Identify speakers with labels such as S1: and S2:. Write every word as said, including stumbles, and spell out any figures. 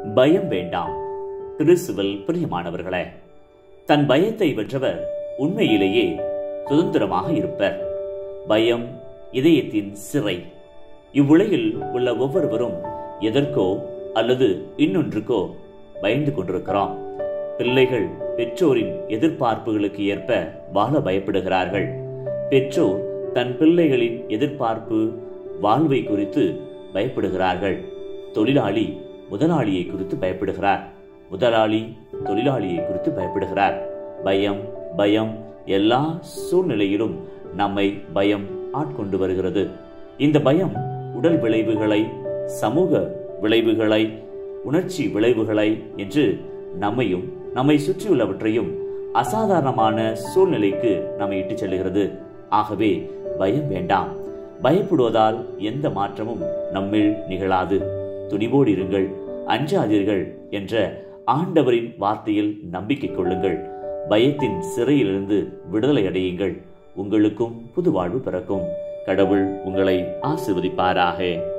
S1: பயம் வேண்டாம். கிறிஸ்துவில் பிரியமானவர்களே, தன் பயத்தை வென்றவர் உண்மையிலேயே சுதந்திரமாக இருப்பர். பயம் இதயத்தின் சிறை. இவ்வுலகில் உள்ள ஒவ்வொருவரும் எதற்கோ அல்லது இன்னொன்றுக்கோ பயந்து கொண்டிருக்கிறோம். பிள்ளைகள் பெற்றோரின் எதிர்பார்ப்புகளுக்கு ஏற்ப வாழ பயப்படுகிறார்கள். பெற்றோர் தன் பிள்ளைகளின் எதிர்பார்ப்பு வாழ்வை குறித்து பயப்படுகிறார்கள். தொழிலாளி முதலாளியை குறித்து பயப்படுகிறார். முதலாளி தொழிலாளியை குறித்து பயப்படுகிறார். பயம் பயம் எல்லா சூழ்நிலையிலும் நம்மை பயம் ஆட்கொண்டு வருகிறது. இந்த பயம் உடல் விளைவுகளை, சமூக விளைவுகளை, உணர்ச்சி விளைவுகளை என்று நம்மையும் நம்மை சுற்றியுள்ளவற்றையும் அசாதாரணமான சூழ்நிலைக்கு நம்மை இட்டுச் செல்கிறது. ஆகவே பயம் வேண்டாம். பயப்படுவதால் எந்த மாற்றமும் நம்மில் நிகழாது. துணிவோடு இருங்கள், அஞ்சாதீர்கள் என்ற ஆண்டவரின் வார்த்தையில் நம்பிக்கை கொள்ளுங்கள். பயத்தின் சிறையிலிருந்து விடுதலை அடையுங்கள். உங்களுக்கும் புது வாழ்வு பிறக்கும். கடவுள் உங்களை ஆசீர்வதிப்பாராக.